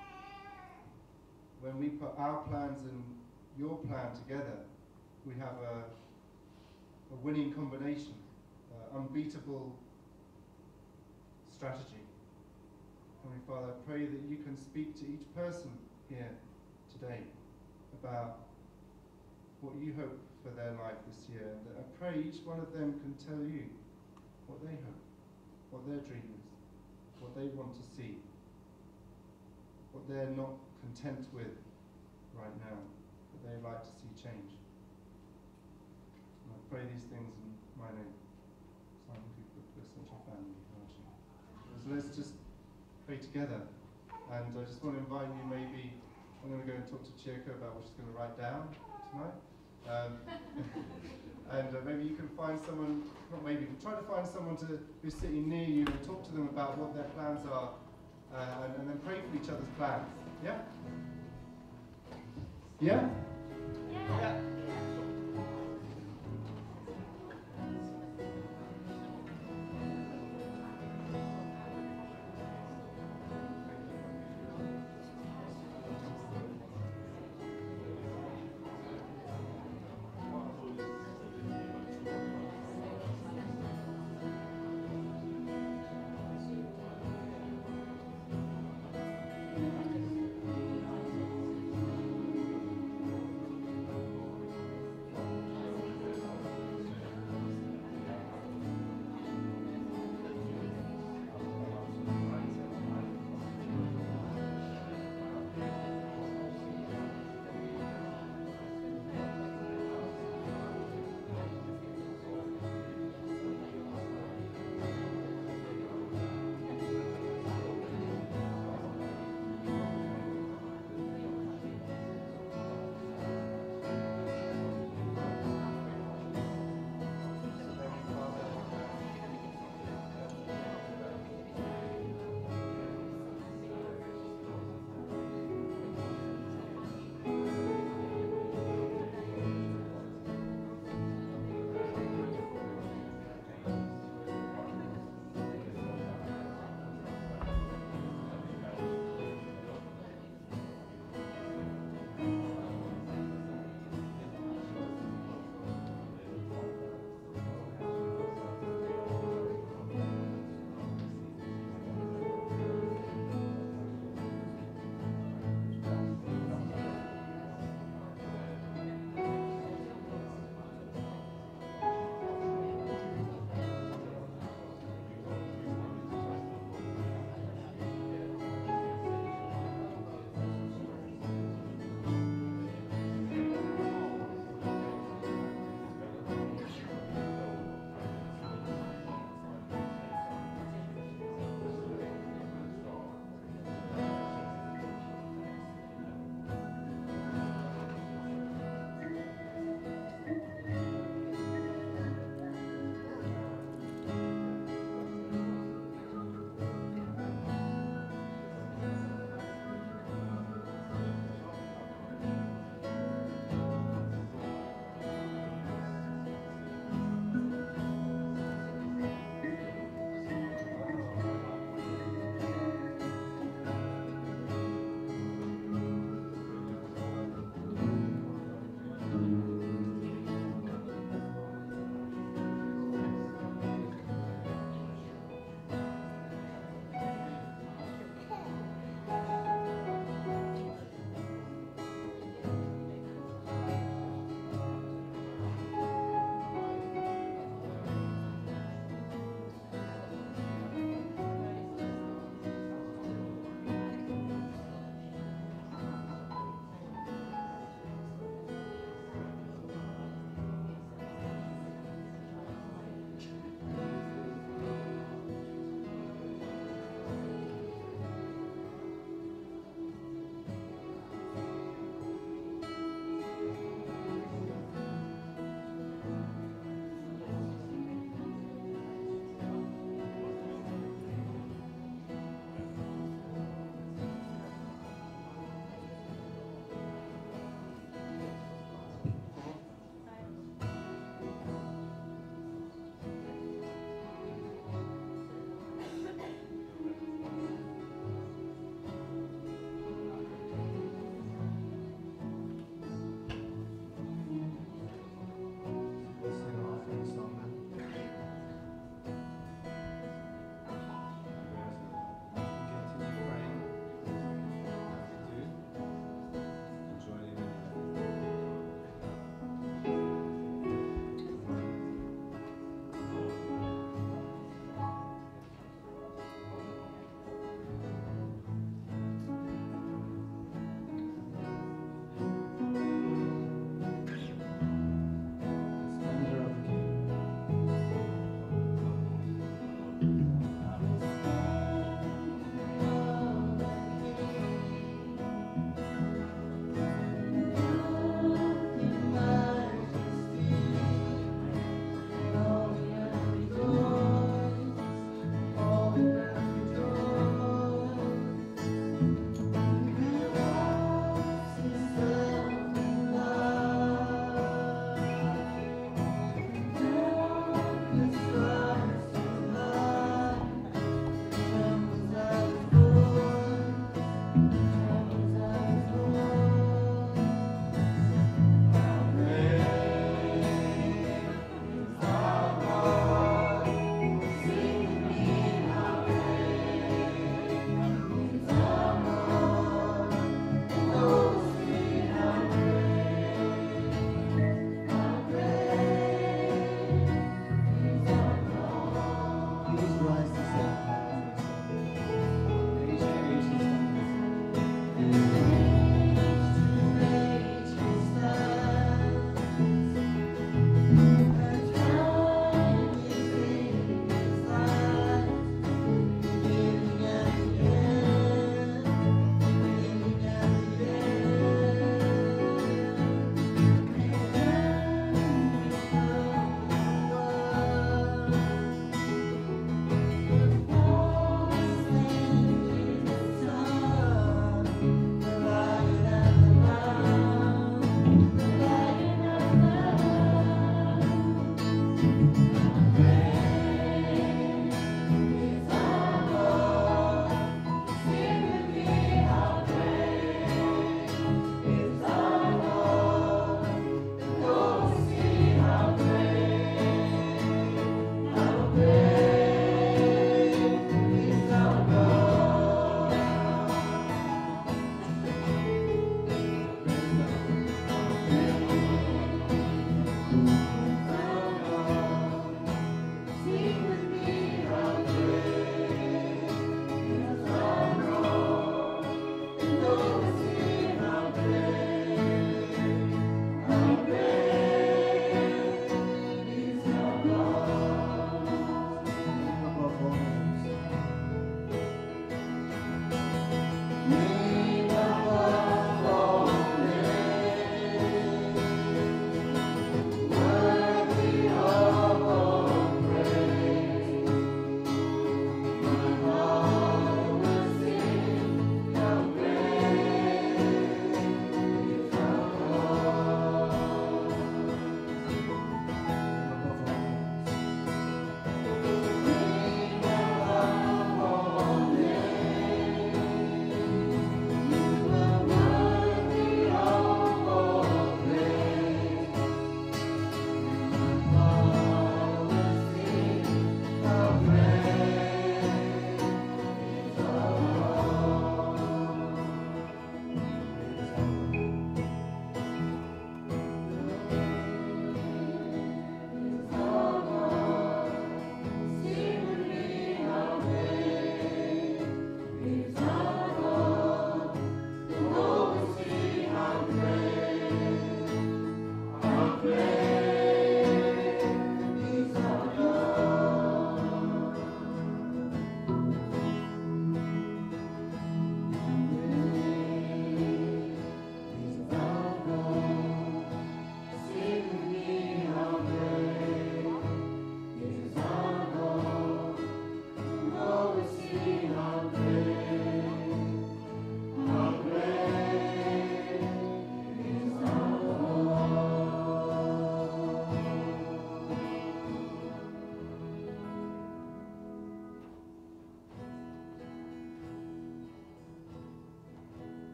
when we put our plans and your plan together, we have a winning combination, unbeatable strategy. Heavenly Father, I pray that you can speak to each person here today about what you hope for their life this year. And that I pray each one of them can tell you what they hope, what their dream is, what they want to see, what they're not content with right now, that they'd like to see change. And I pray these things in my name. Simon Cooper, Central Family. So let's just pray together. And I just want to invite you, maybe, I'm going to go and talk to Chieko about what she's going to write down tonight. And maybe you can find someone, not maybe, but try to find someone who's sitting near you and talk to them about what their plans are, and then pray for each other's plans. Yeah? Yeah? Yeah.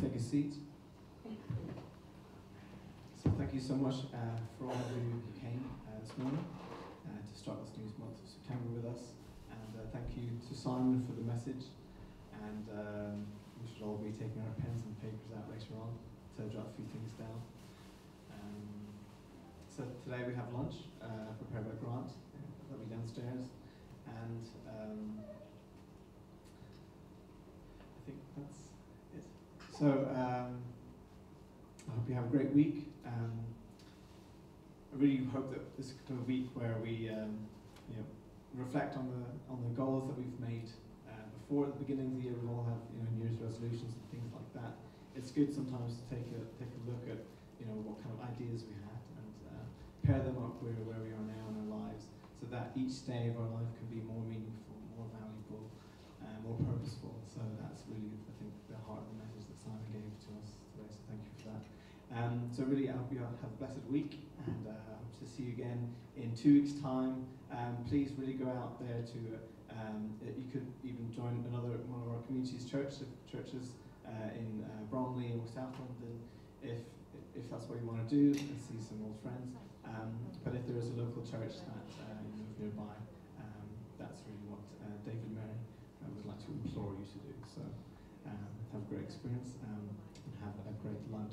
take a seat. So thank you so much for all of you who came this morning to start this new month of September with us. And thank you to Simon for the message. And we should all be taking our pens and papers out later on to jot a few things down. So today we have lunch prepared by Grant. That'll be downstairs. And I think that's it. So I hope you have a great week. I really hope that this is kind of a week where we reflect on the goals that we've made before. At the beginning of the year, we all have New Year's resolutions and things like that. It's good sometimes to take a look at what kind of ideas we had and pair them up where we are now in our lives, so that each day of our life can be more meaningful, more valuable, more purposeful. So that's really, I think, the heart of the message that Simon gave to us today. So thank you for that. So really, I hope you have a blessed week, and I hope to see you again in 2 weeks' time. Please really go out there to, you could even join one of our community's churches in Bromley or South London, if that's what you want to do, and see some old friends. But if there is a local church that you know nearby, that's really what David Mary would like to implore you to do. So have a great experience and have a great life.